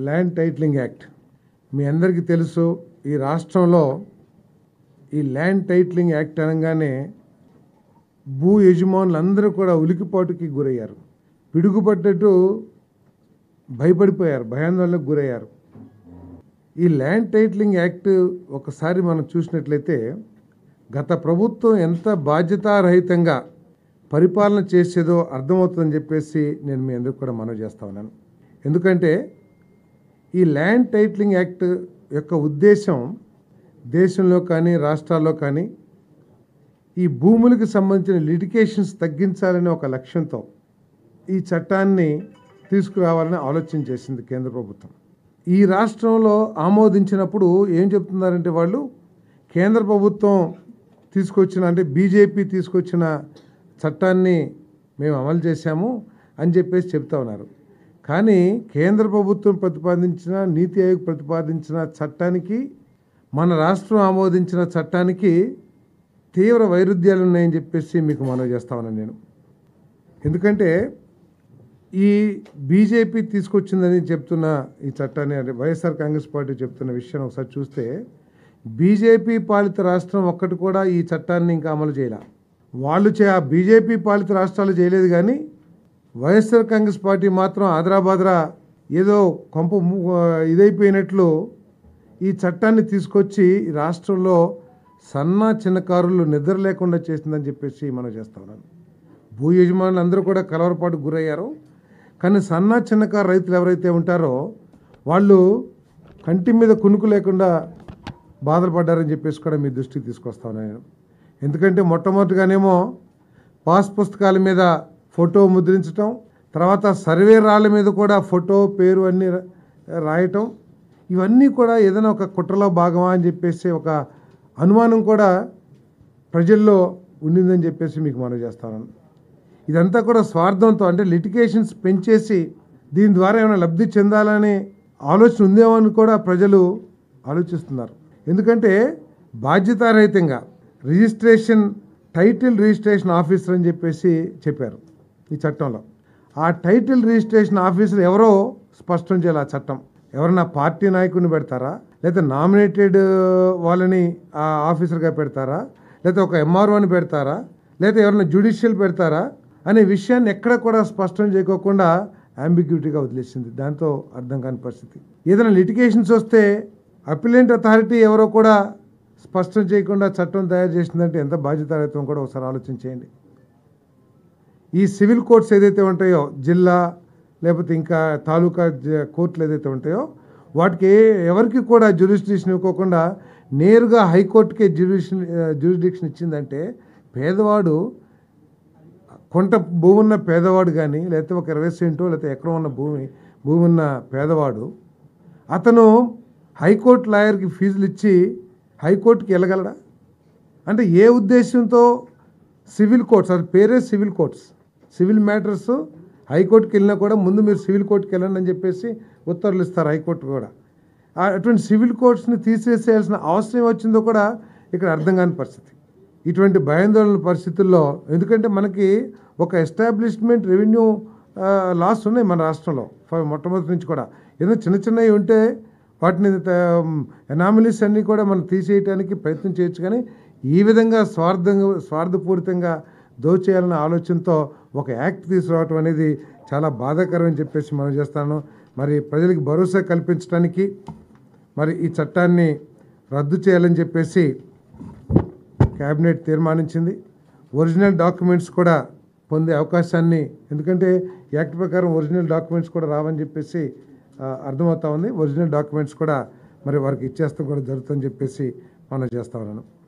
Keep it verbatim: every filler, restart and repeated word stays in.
Land titling act మీ అందరికీ తెలుసు. ఈ రాష్ట్రంలో ఈ ల్యాండ్ టైటిలింగ్ యాక్ట్ అనగానే భూ యజమానులు అందరూ కూడా ఉలికిపాటుకి గురయ్యారు, పిడుగుపడ్డట్టు భయపడిపోయారు, భయాందోళనకు గురయ్యారు. ఈ ల్యాండ్ టైటిలింగ్ యాక్ట్ ఒకసారి మనం చూసినట్లయితే గత ప్రభుత్వం ఎంత బాధ్యతారహితంగా పరిపాలన చేసేదో అర్థమవుతుందని చెప్పేసి నేను మీ అందరికీ కూడా మనవి చేస్తా ఉన్నాను. ఎందుకంటే ఈ ల్యాండ్ టైటిలింగ్ యాక్ట్ యొక్క ఉద్దేశం దేశంలో కానీ రాష్ట్రాల్లో కానీ ఈ భూములకు సంబంధించిన లిటిగేషన్స్ తగ్గించాలనే ఒక లక్ష్యంతో ఈ చట్టాన్ని తీసుకురావాలని ఆలోచన చేసింది కేంద్ర ప్రభుత్వం. ఈ రాష్ట్రంలో ఆమోదించినప్పుడు ఏం చెప్తున్నారంటే వాళ్ళు కేంద్ర ప్రభుత్వం తీసుకొచ్చిన అంటే బీజేపీ తీసుకొచ్చిన చట్టాన్ని మేము అమలు చేశాము అని చెప్పేసి చెప్తా ఉన్నారు. కానీ కేంద్ర ప్రభుత్వం ప్రతిపాదించిన నీతి ఆయోగ్ ప్రతిపాదించిన చట్టానికి మన రాష్ట్రం ఆమోదించిన చట్టానికి తీవ్ర వైరుధ్యాలు ఉన్నాయని చెప్పేసి మీకు మనవి చేస్తా ఉన్నాను నేను. ఎందుకంటే ఈ బీజేపీ తీసుకొచ్చిందని చెప్తున్న ఈ చట్టాన్ని అంటే వైఎస్ఆర్ కాంగ్రెస్ పార్టీ చెప్తున్న విషయం ఒకసారి చూస్తే బీజేపీ పాలిత రాష్ట్రం ఒక్కటి కూడా ఈ చట్టాన్ని ఇంకా అమలు చేయాల. వాళ్ళు చే ఆ బీజేపీ పాలిత రాష్ట్రాలు చేయలేదు, కానీ వైఎస్ఆర్ కాంగ్రెస్ పార్టీ మాత్రం ఆదరాబాదరా ఏదో కొంప ఇదైపోయినట్లు ఈ చట్టాన్ని తీసుకొచ్చి రాష్ట్రంలో సన్న చిన్నకారులు నిద్ర లేకుండా చేసిందని చెప్పేసి మనం చేస్తా ఉన్నాను. భూ యజమానులు అందరూ కూడా కలవరపాటు గురయ్యారు. కానీ సన్న చిన్నకారు రైతులు ఎవరైతే ఉంటారో వాళ్ళు కంటి మీద కునుకు లేకుండా బాధలు పడ్డారని చెప్పేసి కూడా మీ దృష్టికి తీసుకొస్తా ఉన్నాను నేను. ఎందుకంటే మొట్టమొదటిగానేమో పాస్ పుస్తకాల మీద ఫోటో ముద్రించటం, తర్వాత సర్వే రాళ్ళ మీద కూడా ఫోటో పేరు అన్నీ రాయటం, ఇవన్నీ కూడా ఏదైనా ఒక కుట్రలో భాగమా అని చెప్పేసి ఒక అనుమానం కూడా ప్రజల్లో ఉండిందని చెప్పేసి మీకు మనవి చేస్తాను. ఇదంతా కూడా స్వార్థంతో అంటే లిటిగేషన్స్ పెంచేసి దీని ద్వారా ఏమైనా లబ్ధి చెందాలనే ఆలోచన ఉందేమో అని కూడా ప్రజలు ఆలోచిస్తున్నారు. ఎందుకంటే బాధ్యతారహితంగా రిజిస్ట్రేషన్ టైటిల్ రిజిస్ట్రేషన్ ఆఫీసర్ అని చెప్పేసి చెప్పారు ఈ చట్టంలో. ఆ టైటిల్ రిజిస్ట్రేషన్ ఆఫీసర్ ఎవరో స్పష్టం చేయాలి. ఆ చట్టం ఎవరన్నా పార్టీ నాయకుడిని పెడతారా, లేదా నామినేటెడ్ వాళ్ళని ఆ ఆఫీసర్గా పెడతారా, లేదా ఒక ఎంఆర్ఓని పెడతారా, లేదా ఎవరైనా జ్యుడిషియల్ పెడతారా అనే విషయాన్ని ఎక్కడ కూడా స్పష్టం చేయకోకుండా అంబిగ్యూటీగా వదిలేసింది. దాంతో అర్థం కాని పరిస్థితి. ఏదైనా లిటిగేషన్స్ వస్తే అపిలెంట్ అథారిటీ ఎవరో కూడా స్పష్టం చేయకుండా చట్టం తయారు చేసిందంటే ఎంత బాధ్యతారహితం కూడా ఒకసారి ఆలోచన చేయండి. ఈ సివిల్ కోర్ట్స్ ఏదైతే ఉంటాయో, జిల్లా లేకపోతే ఇంకా తాలూకా కోర్టులు ఏదైతే ఉంటాయో వాటికి ఎవరికి కూడా జ్యూరిస్డిక్షన్ ఇవ్వకుండా నేరుగా హైకోర్టుకే జ్యూరిడిక్షన్ జ్యూరిడిక్షన్ ఇచ్చిందంటే పేదవాడు, కొంట భూమి ఉన్న పేదవాడు కానీ లేకపోతే ఒక ఇరవై సెంటో లేకపోతే ఎకరం ఉన్న భూమి భూమి ఉన్న పేదవాడు అతను హైకోర్టు లాయర్కి ఫీజులు ఇచ్చి హైకోర్టుకి వెళ్ళగలడా? అంటే ఏ ఉద్దేశంతో సివిల్ కోర్ట్స్, అది పేరే సివిల్ కోర్ట్స్, సివిల్ మ్యాటర్స్ హైకోర్టుకి వెళ్ళినా కూడా ముందు మీరు సివిల్ కోర్టుకి వెళ్ళండి అని చెప్పేసి ఉత్తర్వులు ఇస్తారు హైకోర్టు కూడా. అటువంటి సివిల్ కోర్ట్స్ని తీసేసేయాల్సిన అవసరం వచ్చిందో కూడా ఇక్కడ అర్థం కాని పరిస్థితి. ఇటువంటి భయాందోళన పరిస్థితుల్లో, ఎందుకంటే మనకి ఒక ఎస్టాబ్లిష్మెంట్ రెవెన్యూ లాస్ ఉన్నాయి మన రాష్ట్రంలో మొట్టమొదటి నుంచి కూడా. ఏదో చిన్న చిన్నవి ఉంటే వాటిని ఎనామిలీస్ అన్నీ కూడా మనం తీసేయడానికి ప్రయత్నం చేయొచ్చు, కానీ ఈ విధంగా స్వార్థంగా స్వార్థపూరితంగా దోచేయాలన్న ఆలోచనతో ఒక యాక్ట్ తీసుకురావటం అనేది చాలా బాధాకరం అని చెప్పేసి మనం చేస్తాను. మరి ప్రజలకు భరోసా కల్పించడానికి మరి ఈ చట్టాన్ని రద్దు చేయాలని చెప్పేసి క్యాబినెట్ తీర్మానించింది. ఒరిజినల్ డాక్యుమెంట్స్ కూడా పొందే అవకాశాన్ని, ఎందుకంటే యాక్ట్ ప్రకారం ఒరిజినల్ డాక్యుమెంట్స్ కూడా రావని చెప్పేసి అర్థమవుతా ఉంది. ఒరిజినల్ డాక్యుమెంట్స్ కూడా మరి వారికి ఇచ్చేస్తాం కూడా జరుగుతుందని చెప్పేసి మనం చేస్తా ఉన్నాను.